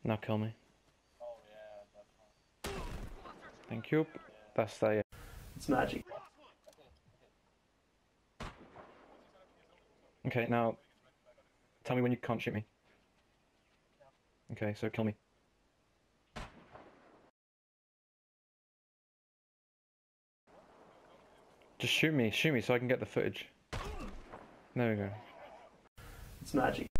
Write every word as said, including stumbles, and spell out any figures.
Now kill me. Thank you. That's that, yeah. It's magic. Okay, now tell me when you can't shoot me. Okay, so kill me. Just shoot me, shoot me so I can get the footage. There we go. It's magic.